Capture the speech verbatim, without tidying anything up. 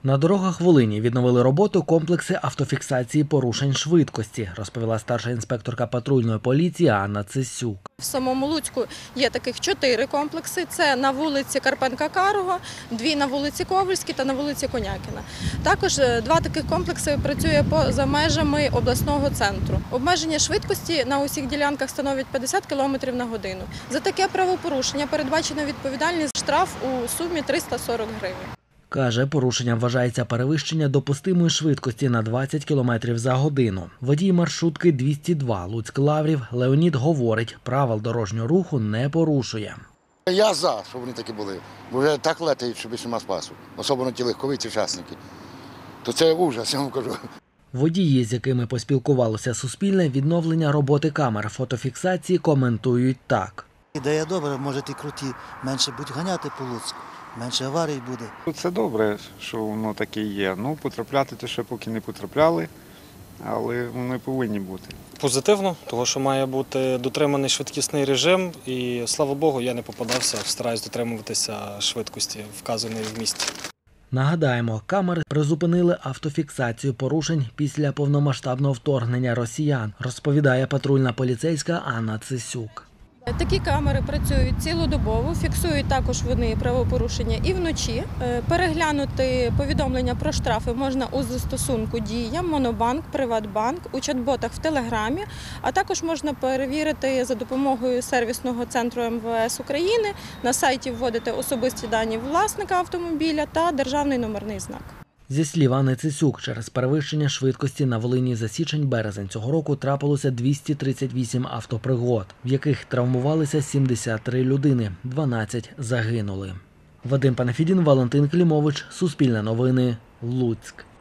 На дорогах Волині відновили роботу комплекси автофіксації порушень швидкості, розповіла старша інспекторка патрульної поліції Анна Цисюк. В самому Луцьку є таких чотири комплекси. Це на вулиці Карпенка-Карого, дві на вулиці Ковальській та на вулиці Конякіна. Також два таких комплекси працює поза межами обласного центру. Обмеження швидкості на усіх ділянках становить п'ятдесят кілометрів на годину. За таке правопорушення передбачено відповідальність штраф у сумі триста сорок гривень. Каже, порушенням вважається перевищення допустимої швидкості на двадцять кілометрів за годину. Водій маршрутки двісті два Луцьк-Лаврів Леонід говорить, правил дорожнього руху не порушує. Я за, щоб вони такі були, бо вже так летають, що більше нема спасу, особливо ті легкові ці учасники. То це ужас, я вам кажу. Водії, з якими поспілкувалося Суспільне, відновлення роботи камер фотофіксації коментують так. Ідея добра, може ті круті, менше будуть ганяти по Луцьку. Менше аварій буде. Це добре, що воно таке є. Ну, потрапляти то ще поки не потрапляли, але вони повинні бути. Позитивно, тому що має бути дотриманий швидкісний режим і, слава Богу, я не попадався, стараюсь дотримуватися швидкості, вказаної в місті. Нагадаємо, камери призупинили автофіксацію порушень після повномасштабного вторгнення росіян, розповідає патрульна поліцейська Анна Цисюк. Такі камери працюють цілодобово, фіксують також вони правопорушення і вночі. Переглянути повідомлення про штрафи можна у застосунку «Дія», «Монобанк», «Приватбанк», у чат-ботах в Телеграмі, а також можна перевірити за допомогою сервісного центру Ем Ве Ес України. На сайті вводити особисті дані власника автомобіля та державний номерний знак. Зі слів Анни Цисюк, через перевищення швидкості на Волині за січень-березень цього року трапилося двісті тридцять вісім автопригод, в яких травмувалися сімдесят три людини, дванадцять загинули. Вадим Панафідін, Валентин Клімович, Суспільне новини, Луцьк.